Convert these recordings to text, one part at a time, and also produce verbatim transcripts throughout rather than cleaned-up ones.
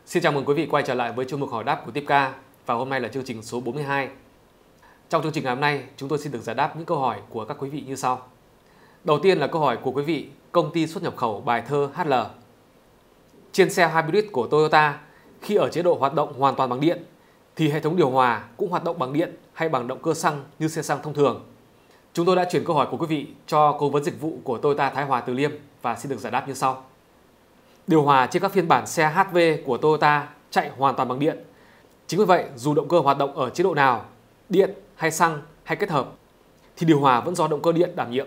Xin chào mừng quý vị quay trở lại với chuyên mục hỏi đáp của Tipca và hôm nay là chương trình số bốn mươi hai. Trong chương trình ngày hôm nay, chúng tôi xin được giải đáp những câu hỏi của các quý vị như sau. Đầu tiên là câu hỏi của quý vị, công ty xuất nhập khẩu Bài Thơ hát lờ. Trên xe hybrid của Toyota, khi ở chế độ hoạt động hoàn toàn bằng điện, thì hệ thống điều hòa cũng hoạt động bằng điện hay bằng động cơ xăng như xe xăng thông thường? Chúng tôi đã chuyển câu hỏi của quý vị cho cố vấn dịch vụ của Toyota Thái Hòa Từ Liêm và xin được giải đáp như sau. Điều hòa trên các phiên bản xe hát vê của Toyota chạy hoàn toàn bằng điện. Chính vì vậy, dù động cơ hoạt động ở chế độ nào, điện hay xăng hay kết hợp, thì điều hòa vẫn do động cơ điện đảm nhiệm.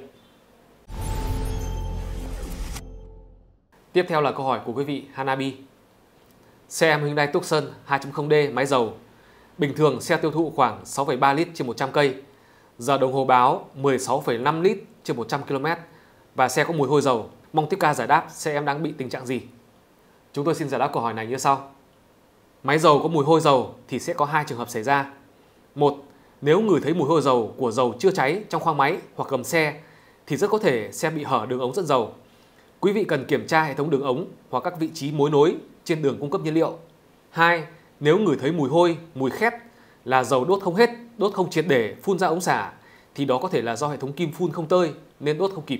Tiếp theo là câu hỏi của quý vị Hanabi. Xe em Hyundai Tucson hai chấm không D máy dầu. Bình thường xe tiêu thụ khoảng sáu phẩy ba lít trên một trăm cây. Giờ đồng hồ báo mười sáu phẩy năm lít trên một trăm ki lô mét. Và xe có mùi hôi dầu. Mong Tipca giải đáp xe em đang bị tình trạng gì? Chúng tôi xin giải đáp câu hỏi này như sau. Máy dầu có mùi hôi dầu thì sẽ có hai trường hợp xảy ra. Một, nếu ngửi thấy mùi hôi dầu của dầu chưa cháy trong khoang máy hoặc gầm xe thì rất có thể xe bị hở đường ống dẫn dầu. Quý vị cần kiểm tra hệ thống đường ống hoặc các vị trí mối nối trên đường cung cấp nhiên liệu. Hai, nếu ngửi thấy mùi hôi, mùi khét là dầu đốt không hết, đốt không triệt để, phun ra ống xả thì đó có thể là do hệ thống kim phun không tơi nên đốt không kịp.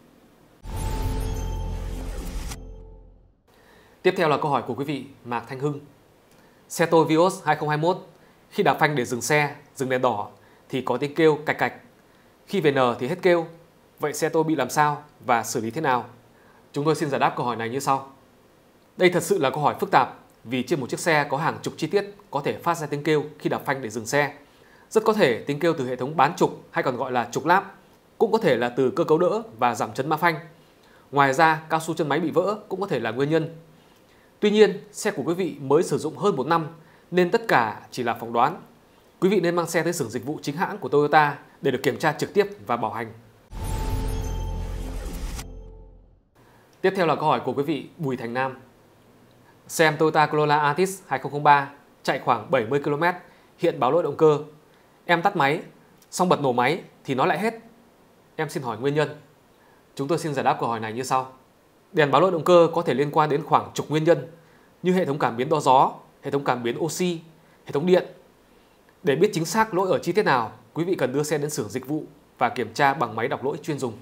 Tiếp theo là câu hỏi của quý vị Mạc Thanh Hưng. Xe tôi Vios hai không hai mốt, khi đạp phanh để dừng xe, dừng đèn đỏ thì có tiếng kêu cạch cạch. Khi về N thì hết kêu. Vậy xe tôi bị làm sao và xử lý thế nào? Chúng tôi xin giải đáp câu hỏi này như sau. Đây thật sự là câu hỏi phức tạp vì trên một chiếc xe có hàng chục chi tiết có thể phát ra tiếng kêu khi đạp phanh để dừng xe. Rất có thể tiếng kêu từ hệ thống bán trục hay còn gọi là trục láp, cũng có thể là từ cơ cấu đỡ và giảm chấn mã phanh. Ngoài ra, cao su chân máy bị vỡ cũng có thể là nguyên nhân. Tuy nhiên, xe của quý vị mới sử dụng hơn một năm nên tất cả chỉ là phỏng đoán. Quý vị nên mang xe tới xưởng dịch vụ chính hãng của Toyota để được kiểm tra trực tiếp và bảo hành. Tiếp theo là câu hỏi của quý vị Bùi Thành Nam. Xe em Toyota Corolla Altis hai không không ba chạy khoảng bảy mươi ki lô mét, hiện báo lỗi động cơ. Em tắt máy, xong bật nổ máy thì nó lại hết. Em xin hỏi nguyên nhân. Chúng tôi xin giải đáp câu hỏi này như sau. Đèn báo lỗi động cơ có thể liên quan đến khoảng chục nguyên nhân như hệ thống cảm biến đo gió, hệ thống cảm biến oxy, hệ thống điện. Để biết chính xác lỗi ở chi tiết nào, quý vị cần đưa xe đến xưởng dịch vụ và kiểm tra bằng máy đọc lỗi chuyên dùng.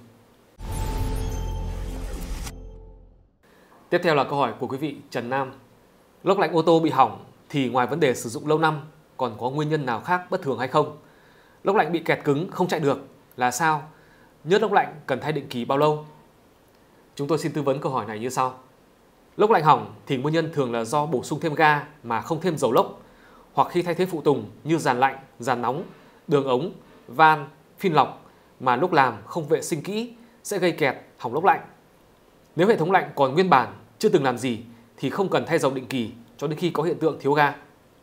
Tiếp theo là câu hỏi của quý vị Trần Nam. Lốc lạnh ô tô bị hỏng thì ngoài vấn đề sử dụng lâu năm còn có nguyên nhân nào khác bất thường hay không? Lốc lạnh bị kẹt cứng không chạy được là sao? Nhớt lốc lạnh cần thay định kỳ bao lâu? Chúng tôi xin tư vấn câu hỏi này như sau. Lốc lạnh hỏng thì nguyên nhân thường là do bổ sung thêm ga mà không thêm dầu lốc, hoặc khi thay thế phụ tùng như dàn lạnh, dàn nóng, đường ống, van, phin lọc mà lúc làm không vệ sinh kỹ sẽ gây kẹt, hỏng lốc lạnh. Nếu hệ thống lạnh còn nguyên bản, chưa từng làm gì thì không cần thay dầu định kỳ cho đến khi có hiện tượng thiếu ga.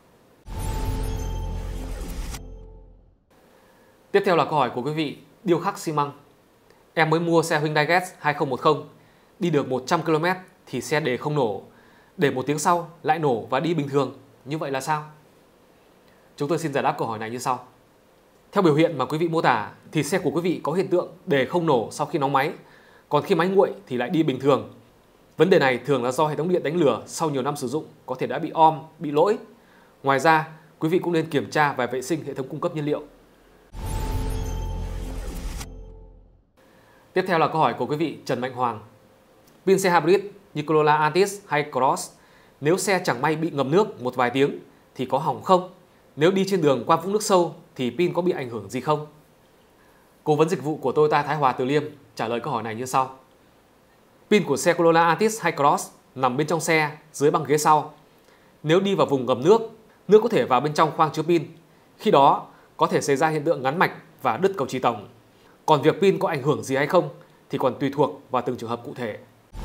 Tiếp theo là câu hỏi của quý vị Điêu Khắc Xi Măng. Em mới mua xe Hyundai Getz hai không một không, đi được một trăm ki lô mét thì xe đề không nổ, để một tiếng sau lại nổ và đi bình thường, như vậy là sao? Chúng tôi xin giải đáp câu hỏi này như sau. Theo biểu hiện mà quý vị mô tả thì xe của quý vị có hiện tượng đề không nổ sau khi nóng máy, còn khi máy nguội thì lại đi bình thường. Vấn đề này thường là do hệ thống điện đánh lửa sau nhiều năm sử dụng có thể đã bị om, bị lỗi. Ngoài ra, quý vị cũng nên kiểm tra và vệ sinh hệ thống cung cấp nhiên liệu. Tiếp theo là câu hỏi của quý vị Trần Mạnh Hoàng. Pin xe hybrid như Corolla Altis hay Cross, nếu xe chẳng may bị ngập nước một vài tiếng thì có hỏng không? Nếu đi trên đường qua vũng nước sâu thì pin có bị ảnh hưởng gì không? Cố vấn dịch vụ của Toyota Thái Hòa Từ Liêm trả lời câu hỏi này như sau. Pin của xe Corolla Altis hay Cross nằm bên trong xe, dưới băng ghế sau. Nếu đi vào vùng ngầm nước, nước có thể vào bên trong khoang chứa pin. Khi đó có thể xảy ra hiện tượng ngắn mạch và đứt cầu trì tổng. Còn việc pin có ảnh hưởng gì hay không thì còn tùy thuộc vào từng trường hợp cụ thể.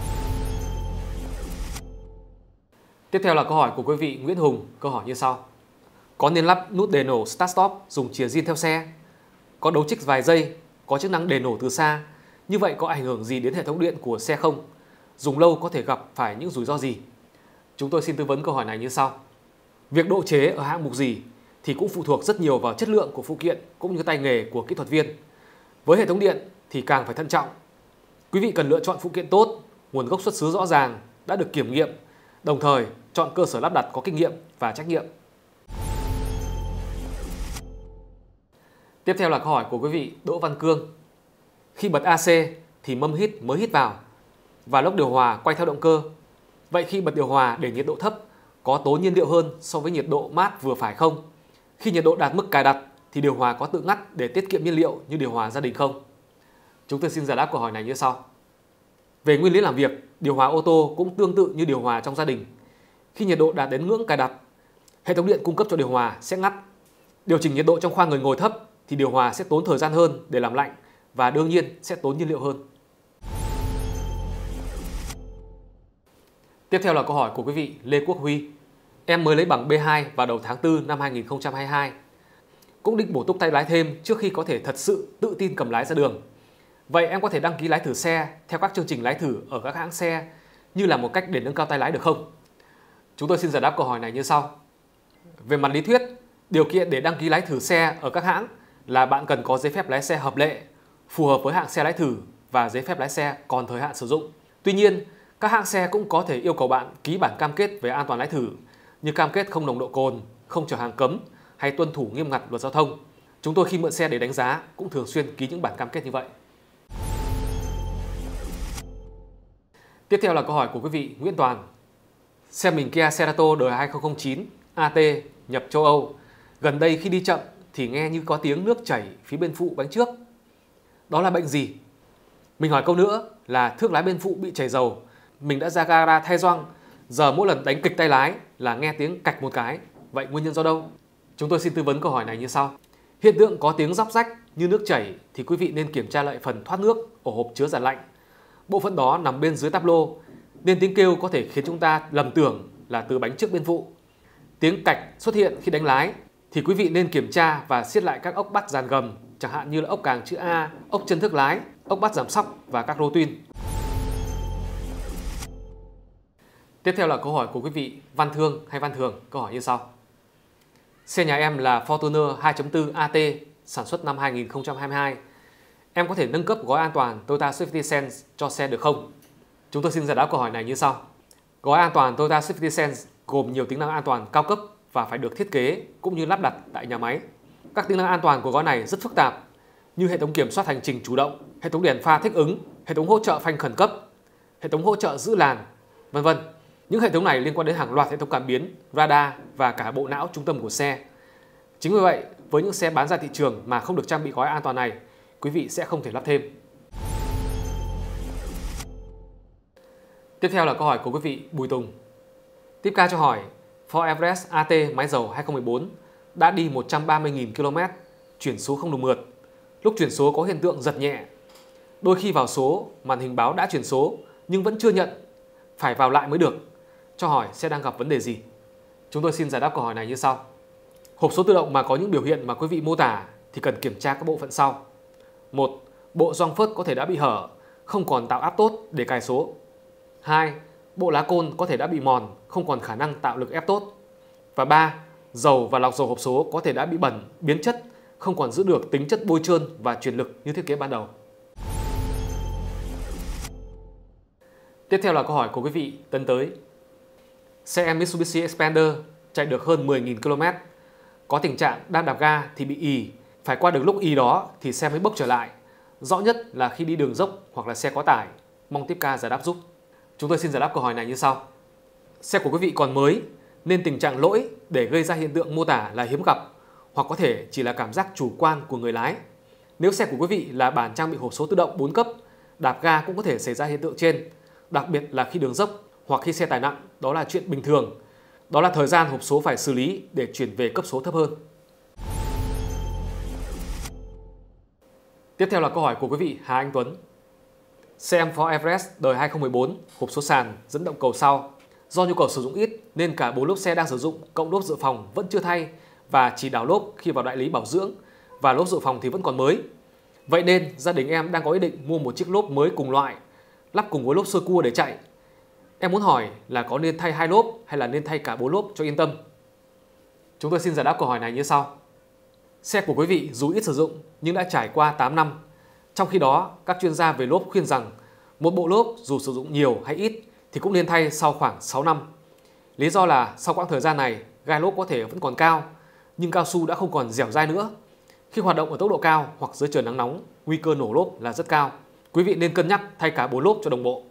Tiếp theo là câu hỏi của quý vị Nguyễn Hùng, câu hỏi như sau. Có nên lắp nút đề nổ Start Stop dùng chìa zin theo xe? Có đấu trích vài giây, có chức năng đề nổ từ xa. Như vậy có ảnh hưởng gì đến hệ thống điện của xe không? Dùng lâu có thể gặp phải những rủi ro gì? Chúng tôi xin tư vấn câu hỏi này như sau. Việc độ chế ở hạng mục gì thì cũng phụ thuộc rất nhiều vào chất lượng của phụ kiện cũng như tay nghề của kỹ thuật viên. Với hệ thống điện thì càng phải thận trọng. Quý vị cần lựa chọn phụ kiện tốt, nguồn gốc xuất xứ rõ ràng, đã được kiểm nghiệm, Đồng thời, chọn cơ sở lắp đặt có kinh nghiệm và trách nhiệm. Tiếp theo là câu hỏi của quý vị Đỗ Văn Cương. Khi bật a xê thì mâm hít mới hít vào và lốc điều hòa quay theo động cơ. Vậy khi bật điều hòa để nhiệt độ thấp có tốn nhiên liệu hơn so với nhiệt độ mát vừa phải không? Khi nhiệt độ đạt mức cài đặt thì điều hòa có tự ngắt để tiết kiệm nhiên liệu như điều hòa gia đình không? Chúng tôi xin giải đáp câu hỏi này như sau. Về nguyên lý làm việc, điều hòa ô tô cũng tương tự như điều hòa trong gia đình. Khi nhiệt độ đạt đến ngưỡng cài đặt, hệ thống điện cung cấp cho điều hòa sẽ ngắt. Điều chỉnh nhiệt độ trong khoang người ngồi thấp thì điều hòa sẽ tốn thời gian hơn để làm lạnh và đương nhiên sẽ tốn nhiên liệu hơn. Tiếp theo là câu hỏi của quý vị Lê Quốc Huy. Em mới lấy bằng B hai vào đầu tháng tư năm hai nghìn không trăm hai mươi hai. Cũng định bổ túc tay lái thêm trước khi có thể thật sự tự tin cầm lái ra đường. Vậy em có thể đăng ký lái thử xe theo các chương trình lái thử ở các hãng xe như là một cách để nâng cao tay lái được không? Chúng tôi xin giải đáp câu hỏi này như sau. Về mặt lý thuyết, điều kiện để đăng ký lái thử xe ở các hãng là bạn cần có giấy phép lái xe hợp lệ, phù hợp với hãng xe lái thử và giấy phép lái xe còn thời hạn sử dụng. Tuy nhiên, các hãng xe cũng có thể yêu cầu bạn ký bản cam kết về an toàn lái thử như cam kết không nồng độ cồn, không chở hàng cấm hay tuân thủ nghiêm ngặt luật giao thông. Chúng tôi khi mượn xe để đánh giá cũng thường xuyên ký những bản cam kết như vậy. Tiếp theo là câu hỏi của quý vị Nguyễn Toàn. Xe mình Kia Cerato đời hai không không chín a tê nhập châu Âu. Gần đây khi đi chậm thì nghe như có tiếng nước chảy phía bên phụ bánh trước. Đó là bệnh gì? Mình hỏi câu nữa là thương lái bên phụ bị chảy dầu. Mình đã ra gara thay gioăng, giờ mỗi lần đánh kịch tay lái là nghe tiếng cạch một cái. Vậy nguyên nhân do đâu? Chúng tôi xin tư vấn câu hỏi này như sau. Hiện tượng có tiếng róc rách như nước chảy thì quý vị nên kiểm tra lại phần thoát nước ổ hộp chứa giàn lạnh. Bộ phận đó nằm bên dưới táp lô nên tiếng kêu có thể khiến chúng ta lầm tưởng là từ bánh trước bên phụ. Tiếng cạch xuất hiện khi đánh lái thì quý vị nên kiểm tra và siết lại các ốc bắt dàn gầm, chẳng hạn như là ốc càng chữ A, ốc chân thước lái, ốc bắt giảm xóc và các rô tuyên. Tiếp theo là câu hỏi của quý vị Văn Thương hay Văn Thường, câu hỏi như sau. Xe nhà em là Fortuner hai chấm bốn a tê sản xuất năm hai nghìn không trăm hai mươi hai. Em có thể nâng cấp gói an toàn Toyota Safety Sense cho xe được không? Chúng tôi xin giải đáp câu hỏi này như sau. Gói an toàn Toyota Safety Sense gồm nhiều tính năng an toàn cao cấp và phải được thiết kế cũng như lắp đặt tại nhà máy. Các tính năng an toàn của gói này rất phức tạp như hệ thống kiểm soát hành trình chủ động, hệ thống đèn pha thích ứng, hệ thống hỗ trợ phanh khẩn cấp, hệ thống hỗ trợ giữ làn, vân vân. Những hệ thống này liên quan đến hàng loạt hệ thống cảm biến, radar và cả bộ não trung tâm của xe. Chính vì vậy, với những xe bán ra thị trường mà không được trang bị gói an toàn này, quý vị sẽ không thể lắp thêm. Tiếp theo là câu hỏi của quý vị Bùi Tùng. Tiếp ca cho hỏi, Ford Everest a tê máy dầu hai không một bốn đã đi một trăm ba mươi nghìn ki lô mét, chuyển số không đủ mượt. Lúc chuyển số có hiện tượng giật nhẹ. Đôi khi vào số, màn hình báo đã chuyển số nhưng vẫn chưa nhận, phải vào lại mới được. Cho hỏi xe đang gặp vấn đề gì? Chúng tôi xin giải đáp câu hỏi này như sau. Hộp số tự động mà có những biểu hiện mà quý vị mô tả thì cần kiểm tra các bộ phận sau. một. Bộ gioăng phớt có thể đã bị hở, không còn tạo áp tốt để cài số. hai. Bộ lá côn có thể đã bị mòn, không còn khả năng tạo lực ép tốt. Và ba. Dầu và lọc dầu hộp số có thể đã bị bẩn, biến chất, không còn giữ được tính chất bôi trơn và truyền lực như thiết kế ban đầu. Tiếp theo là câu hỏi của quý vị Tấn Tới. Xe em Mitsubishi Xpander chạy được hơn mười nghìn ki lô mét. Có tình trạng đang đạp ga thì bị ì, phải qua được lúc ì đó thì xe mới bốc trở lại. Rõ nhất là khi đi đường dốc hoặc là xe có tải. Mong tiếp ca giải đáp giúp. Chúng tôi xin giải đáp câu hỏi này như sau. Xe của quý vị còn mới nên tình trạng lỗi để gây ra hiện tượng mô tả là hiếm gặp, hoặc có thể chỉ là cảm giác chủ quan của người lái. Nếu xe của quý vị là bản trang bị hộp số tự động bốn cấp, đạp ga cũng có thể xảy ra hiện tượng trên, đặc biệt là khi đường dốc hoặc khi xe tải nặng, đó là chuyện bình thường. Đó là thời gian hộp số phải xử lý để chuyển về cấp số thấp hơn. Tiếp theo là câu hỏi của quý vị Hà Anh Tuấn. Xe em Ford Everest đời hai không một bốn, hộp số sàn, dẫn động cầu sau. Do nhu cầu sử dụng ít nên cả bốn lốp xe đang sử dụng cộng lốp dự phòng vẫn chưa thay và chỉ đảo lốp khi vào đại lý bảo dưỡng, và lốp dự phòng thì vẫn còn mới. Vậy nên gia đình em đang có ý định mua một chiếc lốp mới cùng loại, lắp cùng với lốp sơ cua để chạy. Em muốn hỏi là có nên thay hai lốp hay là nên thay cả bốn lốp cho yên tâm? Chúng tôi xin giải đáp câu hỏi này như sau. Xe của quý vị dù ít sử dụng nhưng đã trải qua tám năm. Trong khi đó, các chuyên gia về lốp khuyên rằng một bộ lốp dù sử dụng nhiều hay ít thì cũng nên thay sau khoảng sáu năm. Lý do là sau quãng thời gian này, gai lốp có thể vẫn còn cao, nhưng cao su đã không còn dẻo dai nữa. Khi hoạt động ở tốc độ cao hoặc dưới trời nắng nóng, nguy cơ nổ lốp là rất cao. Quý vị nên cân nhắc thay cả bốn lốp cho đồng bộ.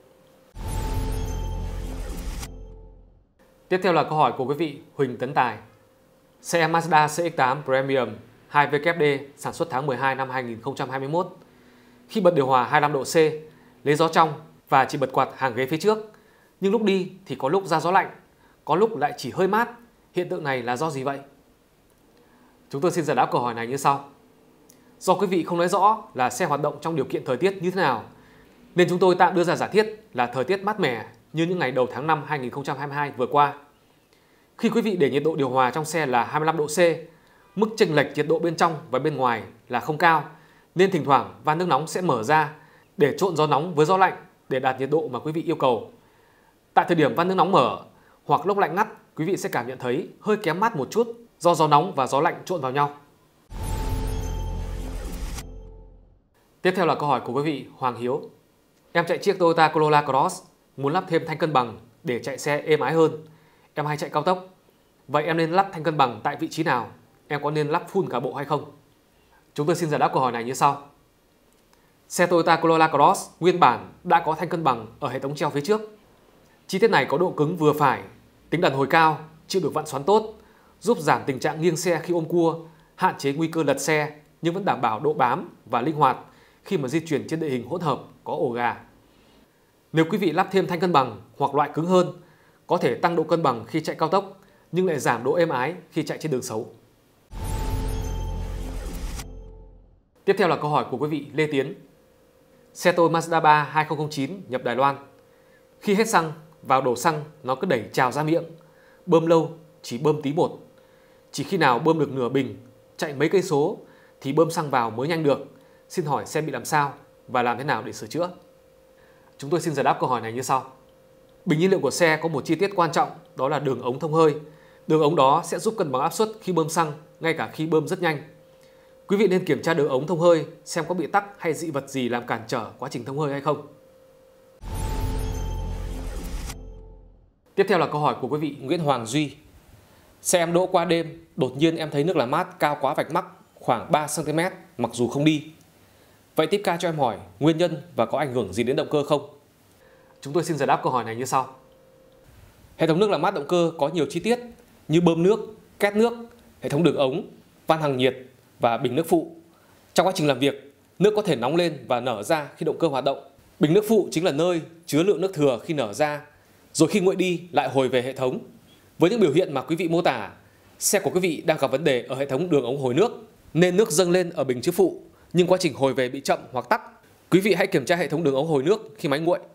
Tiếp theo là câu hỏi của quý vị Huỳnh Tấn Tài. Xe Mazda C X tám Premium hai W D sản xuất tháng mười hai năm hai nghìn không trăm hai mươi mốt. Khi bật điều hòa hai mươi lăm độ C, lấy gió trong và chỉ bật quạt hàng ghế phía trước. Nhưng lúc đi thì có lúc ra gió lạnh, có lúc lại chỉ hơi mát. Hiện tượng này là do gì vậy? Chúng tôi xin giải đáp câu hỏi này như sau. Do quý vị không nói rõ là xe hoạt động trong điều kiện thời tiết như thế nào, nên chúng tôi tạm đưa ra giả thiết là thời tiết mát mẻ như những ngày đầu tháng năm hai nghìn không trăm hai mươi hai vừa qua. Khi quý vị để nhiệt độ điều hòa trong xe là hai mươi lăm độ C, mức chênh lệch nhiệt độ bên trong và bên ngoài là không cao, nên thỉnh thoảng van nước nóng sẽ mở ra để trộn gió nóng với gió lạnh để đạt nhiệt độ mà quý vị yêu cầu. Tại thời điểm van nước nóng mở hoặc lốc lạnh ngắt, quý vị sẽ cảm nhận thấy hơi kém mát một chút do gió nóng và gió lạnh trộn vào nhau. Tiếp theo là câu hỏi của quý vị Hoàng Hiếu. Em chạy chiếc Toyota Corolla Cross, muốn lắp thêm thanh cân bằng để chạy xe êm ái hơn. Em hay chạy cao tốc. Vậy em nên lắp thanh cân bằng tại vị trí nào? Em có nên lắp full cả bộ hay không? Chúng tôi xin giải đáp câu hỏi này như sau. Xe Toyota Corolla Cross nguyên bản đã có thanh cân bằng ở hệ thống treo phía trước. Chi tiết này có độ cứng vừa phải, tính đàn hồi cao, chịu được vặn xoắn tốt, giúp giảm tình trạng nghiêng xe khi ôm cua, hạn chế nguy cơ lật xe nhưng vẫn đảm bảo độ bám và linh hoạt khi mà di chuyển trên địa hình hỗn hợp có ổ gà. Nếu quý vị lắp thêm thanh cân bằng hoặc loại cứng hơn, có thể tăng độ cân bằng khi chạy cao tốc nhưng lại giảm độ êm ái khi chạy trên đường xấu. Tiếp theo là câu hỏi của quý vị Lê Tiến. Xe tôi Mazda ba hai không không chín nhập Đài Loan. Khi hết xăng, vào đổ xăng nó cứ đẩy trào ra miệng. Bơm lâu, chỉ bơm tí một. Chỉ khi nào bơm được nửa bình, chạy mấy cây số thì bơm xăng vào mới nhanh được. Xin hỏi xe bị làm sao và làm thế nào để sửa chữa? Chúng tôi xin giải đáp câu hỏi này như sau. Bình nhiên liệu của xe có một chi tiết quan trọng, đó là đường ống thông hơi. Đường ống đó sẽ giúp cân bằng áp suất khi bơm xăng, ngay cả khi bơm rất nhanh. Quý vị nên kiểm tra đường ống thông hơi xem có bị tắc hay dị vật gì làm cản trở quá trình thông hơi hay không. Tiếp theo là câu hỏi của quý vị Nguyễn Hoàng Duy. Xe em đỗ qua đêm, đột nhiên em thấy nước làm mát cao quá vạch mắc khoảng ba xăng ti mét mặc dù không đi. Vậy tiếp ca cho em hỏi nguyên nhân và có ảnh hưởng gì đến động cơ không? Chúng tôi xin giải đáp câu hỏi này như sau. Hệ thống nước làm mát động cơ có nhiều chi tiết như bơm nước, két nước, hệ thống đường ống, van hàng nhiệt và bình nước phụ. Trong quá trình làm việc, nước có thể nóng lên và nở ra khi động cơ hoạt động. Bình nước phụ chính là nơi chứa lượng nước thừa khi nở ra, rồi khi nguội đi lại hồi về hệ thống. Với những biểu hiện mà quý vị mô tả, xe của quý vị đang gặp vấn đề ở hệ thống đường ống hồi nước, nên nước dâng lên ở bình chứa phụ, nhưng quá trình hồi về bị chậm hoặc tắc. Quý vị hãy kiểm tra hệ thống đường ống hồi nước khi máy nguội.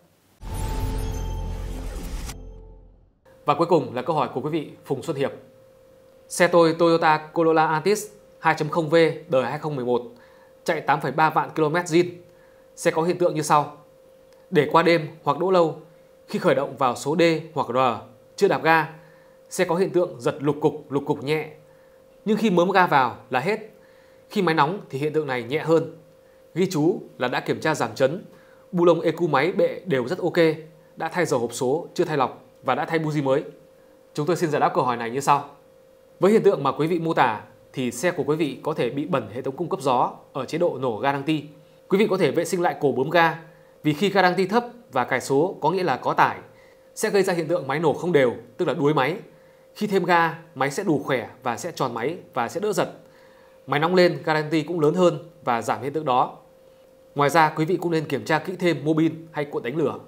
Và cuối cùng là câu hỏi của quý vị Phùng Xuân Hiệp. Xe tôi Toyota Corolla Altis hai chấm không V đời hai không một một, chạy tám phẩy ba vạn km zin. Xe có hiện tượng như sau. Để qua đêm hoặc đỗ lâu, khi khởi động vào số D hoặc R, chưa đạp ga, xe có hiện tượng giật lục cục, lục cục nhẹ. Nhưng khi mớm ga vào là hết. Khi máy nóng thì hiện tượng này nhẹ hơn. Ghi chú là đã kiểm tra giảm chấn, bu lông e cu máy bệ đều rất ok, đã thay dầu hộp số, chưa thay lọc và đã thay buji mới. Chúng tôi xin giải đáp câu hỏi này như sau. Với hiện tượng mà quý vị mô tả thì xe của quý vị có thể bị bẩn hệ thống cung cấp gió ở chế độ nổ ga đăng ti. Quý vị có thể vệ sinh lại cổ bướm ga, vì khi ga đăng ti thấp và cài số có nghĩa là có tải, sẽ gây ra hiện tượng máy nổ không đều, tức là đuối máy. Khi thêm ga, máy sẽ đủ khỏe và sẽ tròn máy và sẽ đỡ giật. Máy nóng lên, ga đăng ti cũng lớn hơn và giảm hiện tượng đó. Ngoài ra, quý vị cũng nên kiểm tra kỹ thêm mô bin hay cuộn đánh lửa.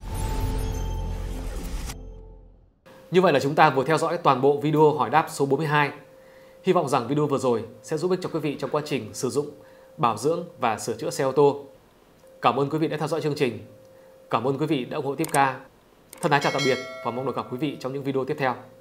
Như vậy là chúng ta vừa theo dõi toàn bộ video hỏi đáp số bốn mươi hai. Hy vọng rằng video vừa rồi sẽ giúp ích cho quý vị trong quá trình sử dụng, bảo dưỡng và sửa chữa xe ô tô. Cảm ơn quý vị đã theo dõi chương trình. Cảm ơn quý vị đã ủng hộ Tiếp Ca. Thân ái chào tạm biệt và mong được gặp quý vị trong những video tiếp theo.